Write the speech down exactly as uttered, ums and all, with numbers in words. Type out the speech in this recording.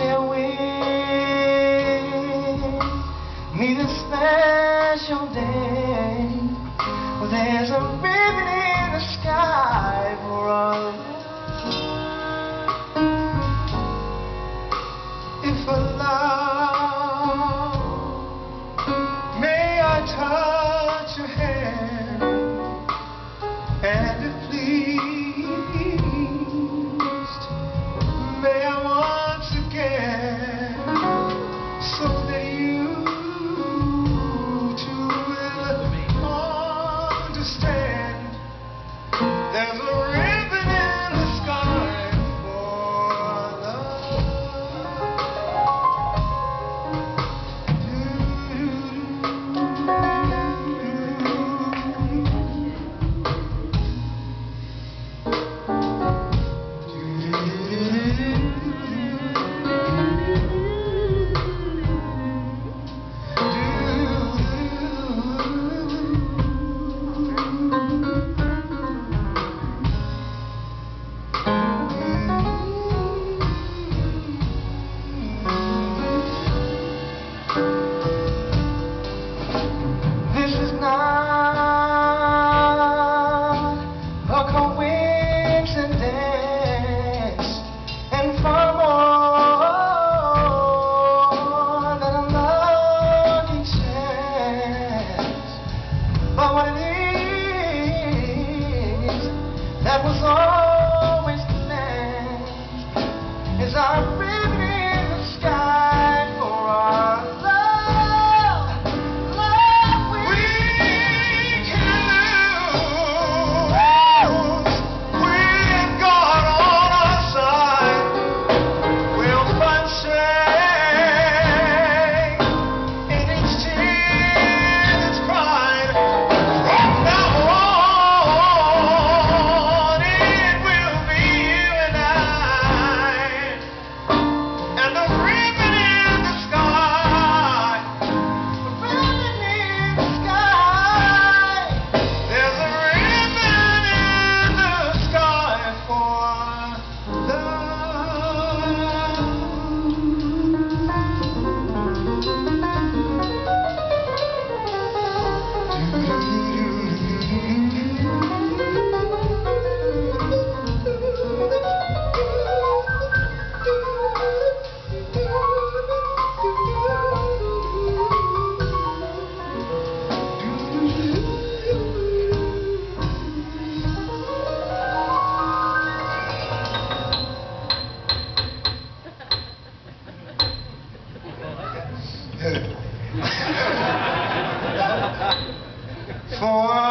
share with me this special day. Well, there's a ribbon in the sky for our love. If allowed, may I touch your hand, and if pleased, may I once again, so that you too will understand. There's a ribbon in the sky for love. That was always planned, is our ribbon in the sky for our love. Love we, we can lose. With God on our side, we'll find strength in each tear that's cried. From now on, for